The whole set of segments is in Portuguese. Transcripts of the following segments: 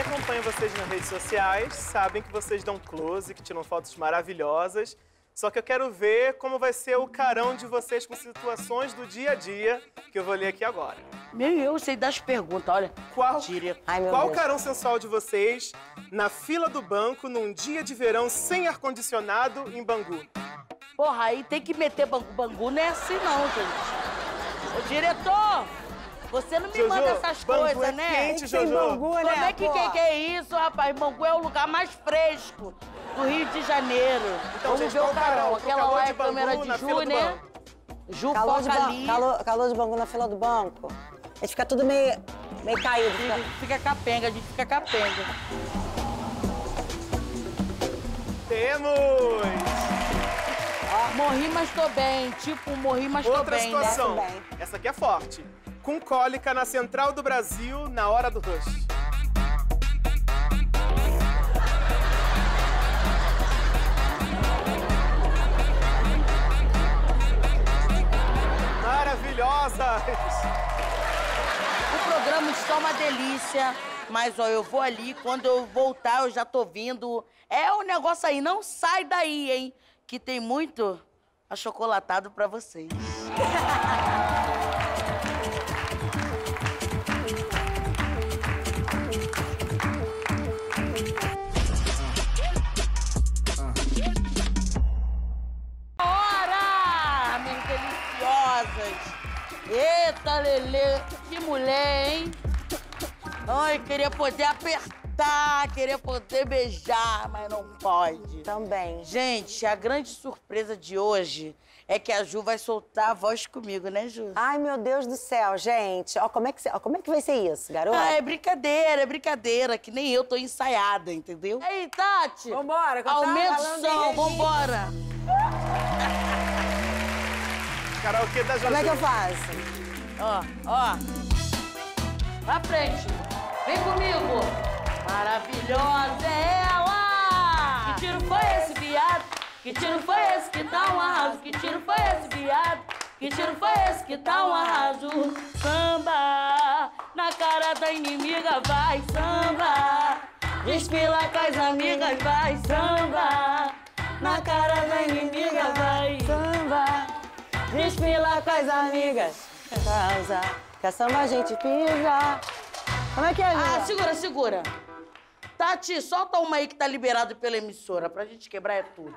acompanham vocês nas redes sociais sabem que vocês dão close, que tiram fotos maravilhosas. Só que eu quero ver como vai ser o carão de vocês com situações do dia a dia, que eu vou ler aqui agora. Eu sei das perguntas, olha. Qual Deus. o carão sensual de vocês na fila do banco num dia de verão sem ar-condicionado em Bangu? Porra, aí tem que meter Bangu, não é assim não, gente. Ô, diretor, você não me Jojo, manda essas Bangu coisas, é né? quente, Jojo. Bangu, Como né, é que pô? é isso, rapaz? Bangu é o lugar mais fresco do Rio de Janeiro. Então, Vamos gente, ver o qual carão. o Aquela calor lá de é a câmera Bangu de na Ju, fila do né? banco? Ju, Calor foca ali. calor de Bangu na fila do banco. A gente fica tudo meio caído. A gente fica capenga, a gente fica capenga. Temos! Morri, mas tô bem. Tipo, morri, mas tô Outra bem, né? situação. Bem. Essa aqui é forte. Com cólica na Central do Brasil na hora do rush. Maravilhosas! O programa está uma delícia, mas ó, eu vou ali, quando eu voltar eu já tô vindo. É um negócio aí, não sai daí, hein? Que tem muito achocolatado pra vocês. Ora, minhas deliciosas! Eita, Lelê, que mulher, hein? Ai, queria poder apertar, queria poder beijar, mas não pode. Também. Gente, a grande surpresa de hoje é que a Ju vai soltar a voz comigo, né, Ju? Ai, meu Deus do céu, gente. Ó, como é que vai ser isso, garota? É brincadeira, que nem eu tô ensaiada, entendeu? Ei, Tati! Vambora, que eu tava aumenta o falando som, dele. vambora! Karaokê da Jojo. Como é que eu faço? Ó. Pra frente. Vem comigo. Maravilhosa é ela! Que tiro foi esse, viado? Que tiro foi esse que tá um arraso? Que tiro foi esse, viado? Que tiro foi esse que tá um arraso? Samba, na cara da inimiga vai samba. Desfila com as amigas vai samba. Na cara da inimiga vai Samba, desfila com as amigas. Casa, que a samba a gente pisa. Como é que é, Ju? Segura. Tati, solta uma aí que tá liberado pela emissora, pra gente quebrar é tudo.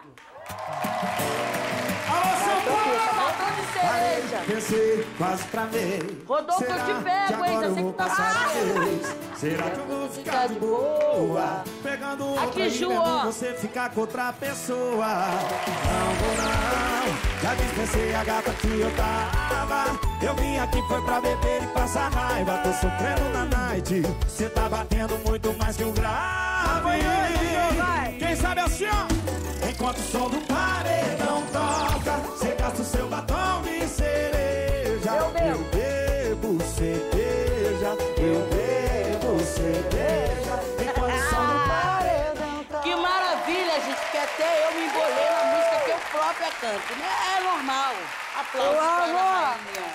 Botão de cereja. Pensei, quase travei. Rodolfo, eu te pego, hein? Já sei que tá Será que eu vou ficar de boa? Pegando outra Aqui, e Ju, vendo ó. você ficar com outra pessoa. Não vou não, já dispensei a gata que eu tava. Eu vim aqui foi pra beber e passar raiva. Tô sofrendo na night, cê tá batendo muito mais que um grave. Quem sabe assim, ó. Enquanto o som do paredão toca, cê gasta o seu batom de cereja. Eu bebo. Eu bebo cerveja, eu bebo cerveja. Enquanto o som do paredão toca. Que maravilha, gente, que até eu me embolei na música que eu própria canto. É normal. Aplausos pra Ana Rainha.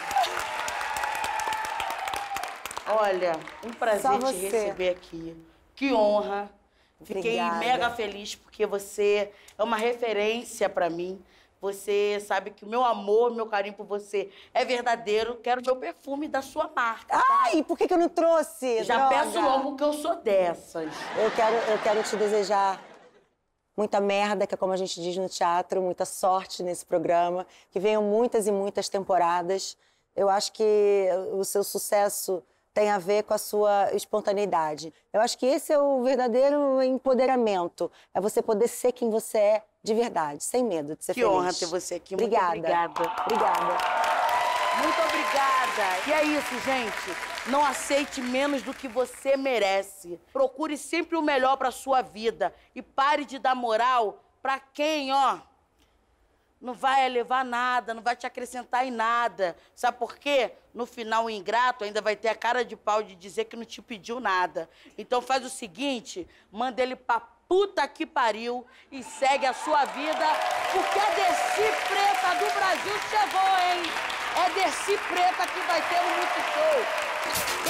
Olha, um prazer Só te você. receber aqui. Que honra. Fiquei Obrigada. mega feliz porque você é uma referência pra mim. Você sabe que o meu amor, meu carinho por você é verdadeiro. Quero meu perfume da sua marca. Ai, por que eu não trouxe? Já Droga. peço logo que eu sou dessas. Eu quero te desejar muita merda, que é como a gente diz no teatro, muita sorte nesse programa, que venham muitas e muitas temporadas. Eu acho que o seu sucesso tem a ver com a sua espontaneidade. Eu acho que esse é o verdadeiro empoderamento. É você poder ser quem você é de verdade, sem medo de ser Que feliz. honra ter você aqui. Obrigada. Muito obrigada. Obrigada. Muito obrigada. E é isso, gente. Não aceite menos do que você merece. Procure sempre o melhor pra sua vida. E pare de dar moral pra quem, ó, não vai levar nada, não vai te acrescentar em nada. Sabe por quê? No final, o ingrato ainda vai ter a cara de pau de dizer que não te pediu nada. Então faz o seguinte, manda ele pra puta que pariu e segue a sua vida, porque a Dercy Preta do Brasil chegou, hein? É Dercy Preta que vai ter um Multishow.